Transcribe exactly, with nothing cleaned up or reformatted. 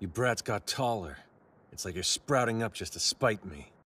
You brats got taller. It's like you're sprouting up just to spite me.